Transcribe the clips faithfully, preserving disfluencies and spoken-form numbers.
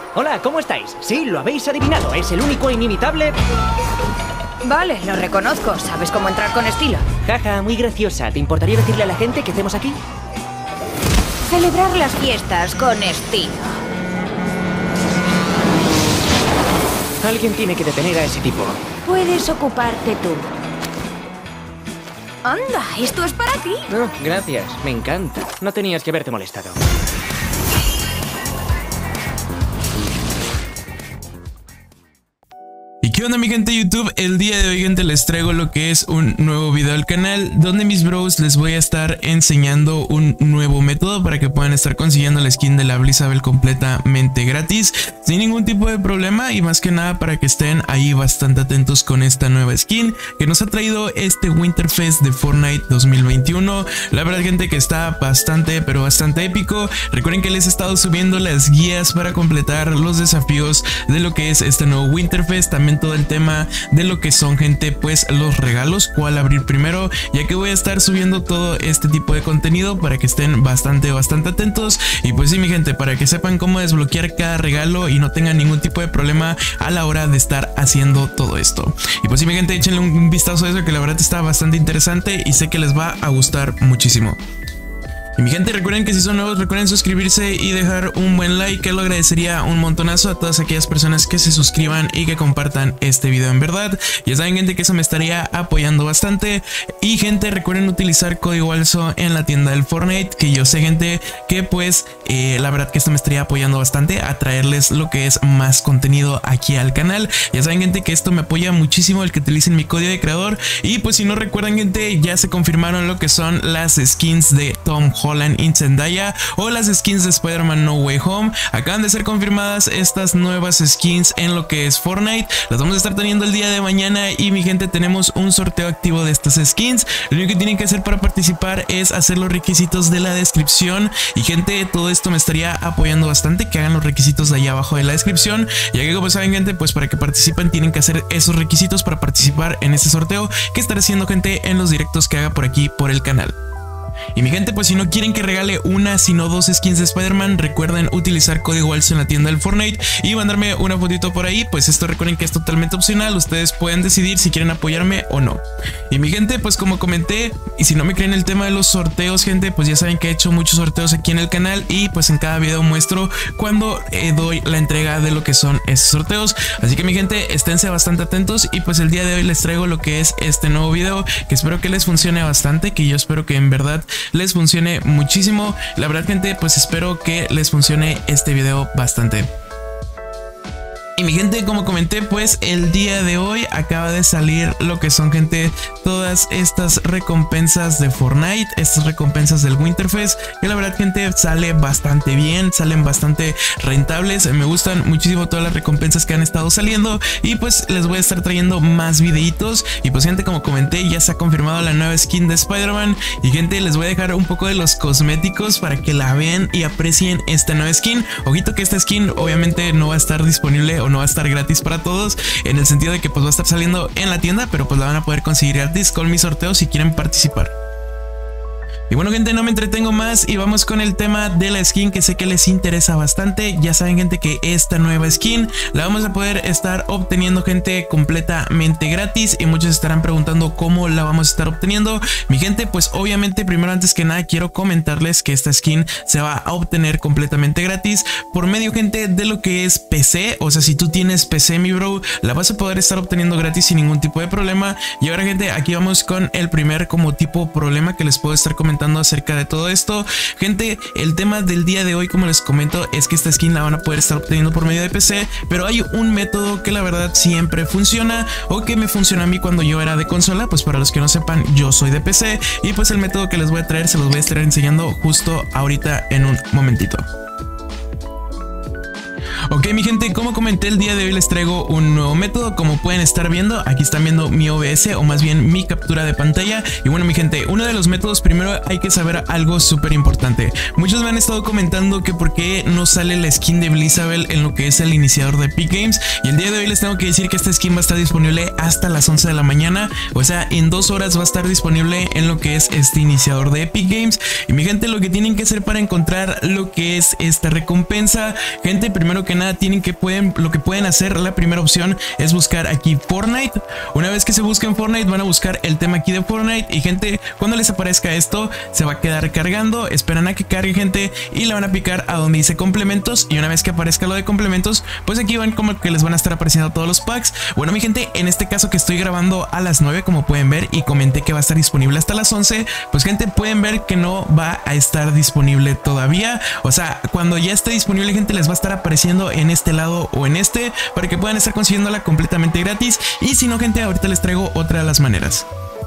Hola, ¿cómo estáis? Sí, lo habéis adivinado, es el único e inimitable... Vale, lo reconozco. ¿Sabes cómo entrar con estilo? Jaja, muy graciosa. ¿Te importaría decirle a la gente qué hacemos aquí? Celebrar las fiestas con estilo. Alguien tiene que detener a ese tipo. Puedes ocuparte tú. Anda, esto es para ti. No, gracias, me encanta. No tenías que haberte molestado. ¿Qué onda mi gente de YouTube? El día de hoy, gente, les traigo lo que es un nuevo video al canal donde mis bros les voy a estar enseñando un nuevo método para que puedan estar consiguiendo la skin de la Blizzabel completamente gratis, sin ningún tipo de problema, y más que nada para que estén ahí bastante atentos con esta nueva skin que nos ha traído este Winterfest de Fortnite dos mil veintiuno. La verdad, gente, que está bastante pero bastante épico. Recuerden que les he estado subiendo las guías para completar los desafíos de lo que es este nuevo Winterfest, también todo el tema de lo que son, gente, pues los regalos, cuál abrir primero, ya que voy a estar subiendo todo este tipo de contenido para que estén bastante bastante atentos. Y pues sí, mi gente, para que sepan cómo desbloquear cada regalo y no tengan ningún tipo de problema a la hora de estar haciendo todo esto. Y pues sí, mi gente, échenle un vistazo a eso, que la verdad está bastante interesante y sé que les va a gustar muchísimo. Y mi gente, recuerden que si son nuevos, recuerden suscribirse y dejar un buen like, que lo agradecería un montonazo a todas aquellas personas que se suscriban y que compartan este video. En verdad, ya saben, gente, que eso me estaría apoyando bastante. Y gente, recuerden utilizar código ALSO en la tienda del Fortnite, que yo sé, gente, que pues eh, la verdad que esto me estaría apoyando bastante a traerles lo que es más contenido aquí al canal. Ya saben, gente, que esto me apoya muchísimo el que utilicen mi código de creador. Y pues si no recuerdan, gente, ya se confirmaron lo que son las skins de Tom Holland in Zendaya o las skins de Spider-Man No Way Home. Acaban de ser confirmadas estas nuevas skins en lo que es Fortnite. Las vamos a estar teniendo el día de mañana y mi gente, tenemos un sorteo activo de estas skins. Lo único que tienen que hacer para participar es hacer los requisitos de la descripción. Y gente, todo esto me estaría apoyando bastante, que hagan los requisitos de ahí abajo de la descripción, ya que como saben, gente, pues para que participen tienen que hacer esos requisitos para participar en este sorteo que estaré haciendo, gente, en los directos que haga por aquí por el canal. Y mi gente, pues si no quieren que regale una sino dos skins de Spider-Man, recuerden utilizar código ALSO en la tienda del Fortnite y mandarme una fotito por ahí. Pues esto, recuerden que es totalmente opcional, ustedes pueden decidir si quieren apoyarme o no. Y mi gente, pues como comenté, y si no me creen el tema de los sorteos, gente, pues ya saben que he hecho muchos sorteos aquí en el canal y pues en cada video muestro cuando eh, doy la entrega de lo que son estos sorteos. Así que mi gente, esténse bastante atentos y pues el día de hoy les traigo lo que es este nuevo video, que espero que les funcione bastante, que yo espero que en verdad les funcione muchísimo. La verdad, gente, pues espero que les funcione este video bastante. Y mi gente, como comenté, pues el día de hoy acaba de salir lo que son, gente, todas estas recompensas de Fortnite, estas recompensas del Winterfest, que la verdad, gente, sale bastante bien, salen bastante rentables. Me gustan muchísimo todas las recompensas que han estado saliendo y pues les voy a estar trayendo más videitos. Y pues, gente, como comenté, ya se ha confirmado la nueva skin de Spider-Man. Y gente, les voy a dejar un poco de los cosméticos para que la vean y aprecien esta nueva skin. Ojito que esta skin obviamente no va a estar disponible o no va a estar gratis para todos, en el sentido de que pues va a estar saliendo en la tienda, pero pues la van a poder conseguir gratis con mis sorteos si quieren participar. Y bueno, gente, no me entretengo más y vamos con el tema de la skin, que sé que les interesa bastante. Ya saben, gente, que esta nueva skin la vamos a poder estar obteniendo, gente, completamente gratis, y muchos estarán preguntando cómo la vamos a estar obteniendo. Mi gente, pues obviamente, primero, antes que nada, quiero comentarles que esta skin se va a obtener completamente gratis por medio, gente, de lo que es P C. O sea, si tú tienes P C, mi bro, la vas a poder estar obteniendo gratis sin ningún tipo de problema. Y ahora, gente, aquí vamos con el primer como tipo problema que les puedo estar comentando acerca de todo esto. Gente, el tema del día de hoy, como les comento, es que esta skin la van a poder estar obteniendo por medio de P C, pero hay un método que la verdad siempre funciona, o que me funcionó a mí cuando yo era de consola. Pues para los que no sepan, yo soy de P C, y pues el método que les voy a traer se los voy a estar enseñando justo ahorita en un momentito. Ok, mi gente, como comenté, el día de hoy les traigo un nuevo método. Como pueden estar viendo, aquí están viendo mi O B S, o más bien mi captura de pantalla. Y bueno, mi gente, uno de los métodos, primero hay que saber algo súper importante. Muchos me han estado comentando que por qué no sale la skin de Blizzabel en lo que es el iniciador de Epic Games. Y el día de hoy les tengo que decir que esta skin va a estar disponible hasta las once de la mañana. O sea, en dos horas va a estar disponible en lo que es este iniciador de Epic Games. Y mi gente, lo que tienen que hacer para encontrar lo que es esta recompensa, gente, primero que nada tienen que pueden, lo que pueden hacer, la primera opción es buscar aquí Fortnite. Una vez que se busquen Fortnite van a buscar el tema aquí de Fortnite y gente, cuando les aparezca esto se va a quedar cargando, esperan a que cargue gente y le van a picar a donde dice complementos y una vez que aparezca lo de complementos pues aquí van como que les van a estar apareciendo todos los packs. Bueno mi gente, en este caso que estoy grabando a las nueve como pueden ver y comenté que va a estar disponible hasta las once, pues gente pueden ver que no va a estar disponible todavía, o sea cuando ya esté disponible gente les va a estar apareciendo en este lado o en este para que puedan estar consiguiéndola completamente gratis y si no gente ahorita les traigo otra de las maneras.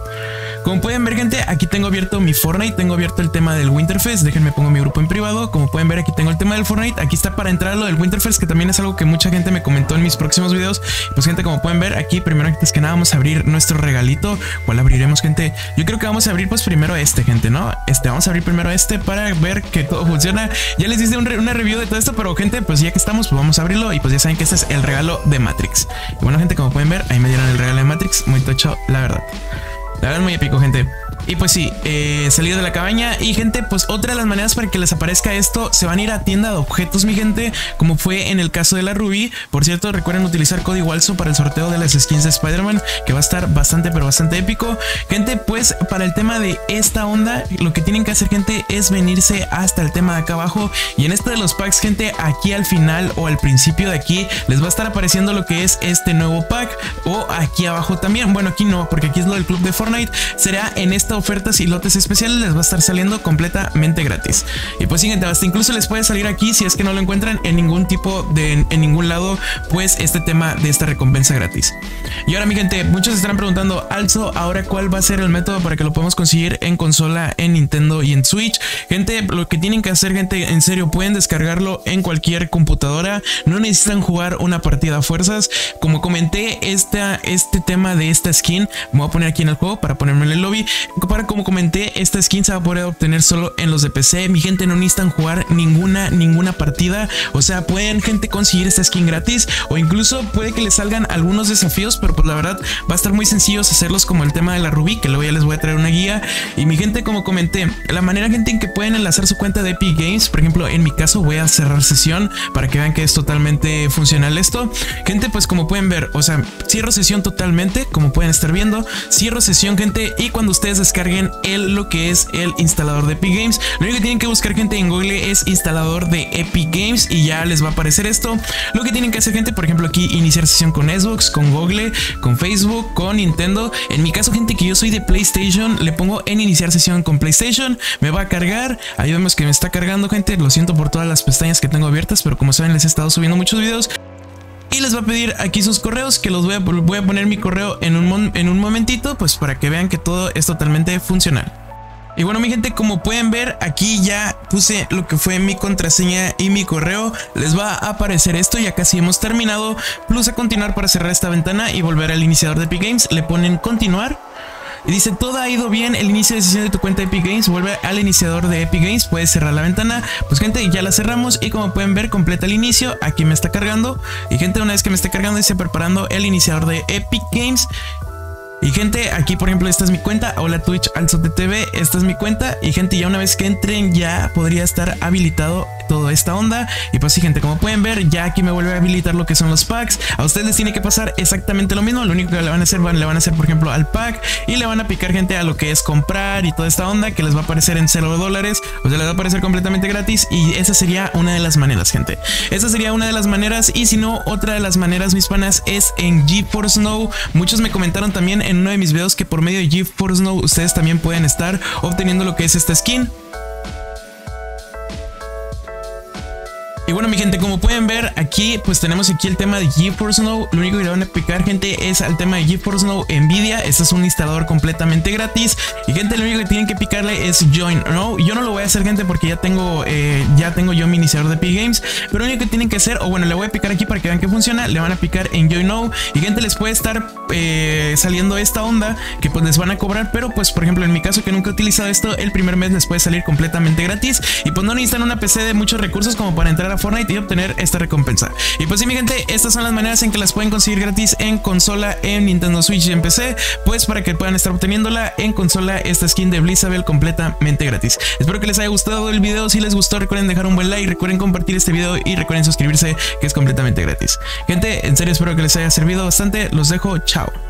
Como pueden ver gente, aquí tengo abierto mi Fortnite, tengo abierto el tema del Winterfest, déjenme pongo mi grupo en privado, como pueden ver aquí tengo el tema del Fortnite, aquí está para entrar lo del Winterfest que también es algo que mucha gente me comentó en mis próximos videos. Pues gente, como pueden ver aquí primero antes que nada vamos a abrir nuestro regalito. ¿Cuál abriremos gente? Yo creo que vamos a abrir pues primero este gente, ¿no? Este, vamos a abrir primero este para ver que todo funciona. Ya les hice un re una review de todo esto, pero gente pues ya que estamos pues vamos a abrirlo y pues ya saben que este es el regalo de Matrix. Y bueno gente, como pueden ver ahí me dieron el regalo de Matrix, muy tocho la verdad. La verdad muy épico gente. Y pues sí, eh, salir de la cabaña. Y gente, pues otra de las maneras para que les aparezca esto, se van a ir a tienda de objetos mi gente, como fue en el caso de la Ruby. Por cierto, recuerden utilizar código ALSO para el sorteo de las skins de Spider-Man, que va a estar bastante pero bastante épico. Gente, pues para el tema de esta onda, lo que tienen que hacer gente es venirse hasta el tema de acá abajo. Y en este de los packs gente, aquí al final o al principio de aquí les va a estar apareciendo lo que es este nuevo pack. O aquí abajo también, bueno aquí no, porque aquí es lo del club de Fortnite. Será en esta ofertas y lotes especiales, les va a estar saliendo completamente gratis. Y pues siguiente, hasta incluso les puede salir aquí si es que no lo encuentran en ningún tipo de en, en ningún lado, pues este tema de esta recompensa gratis. Y ahora mi gente, muchos estarán preguntando, Alzo, ahora cuál va a ser el método para que lo podamos conseguir en consola, en Nintendo y en Switch. Gente, lo que tienen que hacer gente, en serio, pueden descargarlo en cualquier computadora, no necesitan jugar una partida a fuerzas. Como comenté, esta, este tema de esta skin, me voy a poner aquí en el juego para ponerme en el lobby. Para como comenté, esta skin se va a poder obtener solo en los de P C. Mi gente, no necesitan jugar ninguna ninguna partida, o sea pueden gente conseguir esta skin gratis o incluso puede que les salgan algunos desafíos, pero pues la verdad va a estar muy sencillo hacerlos, como el tema de la Ruby, que luego ya les voy a traer una guía. Y mi gente, como comenté, la manera gente en que pueden enlazar su cuenta de Epic Games, por ejemplo en mi caso voy a cerrar sesión para que vean que es totalmente funcional esto. Gente, pues como pueden ver, o sea cierro sesión totalmente, como pueden estar viendo, cierro sesión gente, y cuando ustedes descarguen el lo que es el instalador de Epic Games, lo único que tienen que buscar gente en Google es instalador de Epic Games y ya les va a aparecer esto. Lo que tienen que hacer gente, por ejemplo aquí iniciar sesión con Xbox, con Google, con Facebook, con Nintendo. En mi caso gente, que yo soy de PlayStation, le pongo en iniciar sesión con PlayStation, me va a cargar. Ahí vemos que me está cargando gente, lo siento por todas las pestañas que tengo abiertas, pero como saben les he estado subiendo muchos videos. Y les va a pedir aquí sus correos, que los voy a, voy a poner mi correo en un, en un momentito, pues para que vean que todo es totalmente funcional. Y bueno mi gente, como pueden ver aquí ya puse lo que fue mi contraseña y mi correo. Les va a aparecer esto, ya casi hemos terminado. Plus a continuar para cerrar esta ventana y volver al iniciador de Epic Games. Le ponen continuar. Y dice, todo ha ido bien, el inicio de sesión de tu cuenta de Epic Games, vuelve al iniciador de Epic Games, puedes cerrar la ventana. Pues gente, ya la cerramos y como pueden ver completa el inicio, aquí me está cargando. Y gente, una vez que me esté cargando, dice preparando el iniciador de Epic Games. Y gente, aquí por ejemplo esta es mi cuenta, hola Twitch AlzoTV, esta es mi cuenta. Y gente, ya una vez que entren ya podría estar habilitado toda esta onda. Y pues sí gente, como pueden ver ya aquí me vuelve a habilitar lo que son los packs. A ustedes les tiene que pasar exactamente lo mismo, lo único que le van a hacer, van, le van a hacer por ejemplo al pack y le van a picar gente a lo que es comprar y toda esta onda, que les va a aparecer en cero dólares, o sea les va a aparecer completamente gratis. Y esa sería una de las maneras gente, esa sería una de las maneras. Y si no, otra de las maneras mis panas es en GeForce Now. Muchos me comentaron también en uno de mis videos que por medio de GeForce Now ustedes también pueden estar obteniendo lo que es esta skin. Y bueno mi gente, como pueden ver aquí pues tenemos aquí el tema de GeForce Now. Lo único que le van a picar gente es al tema de GeForce Now Nvidia. Este es un instalador completamente gratis. Y gente, lo único que tienen que picarle es Join Now. Yo no lo voy a hacer gente porque ya tengo eh, ya tengo yo mi iniciador de Epic Games. Pero lo único que tienen que hacer, o bueno, le voy a picar aquí para que vean que funciona. Le van a picar en Join Now. Y gente, les puede estar eh, saliendo esta onda que pues les van a cobrar. Pero pues por ejemplo en mi caso, que nunca he utilizado esto, el primer mes les puede salir completamente gratis. Y pues no necesitan una P C de muchos recursos como para entrar a Fortnite y obtener esta recompensa. Y pues sí, mi gente, estas son las maneras en que las pueden conseguir gratis en consola, en Nintendo Switch y en P C, pues para que puedan estar obteniéndola en consola, esta skin de Blissabelle completamente gratis. Espero que les haya gustado el video. Si les gustó, recuerden dejar un buen like, recuerden compartir este video y recuerden suscribirse, que es completamente gratis. Gente, en serio espero que les haya servido bastante. Los dejo, chao.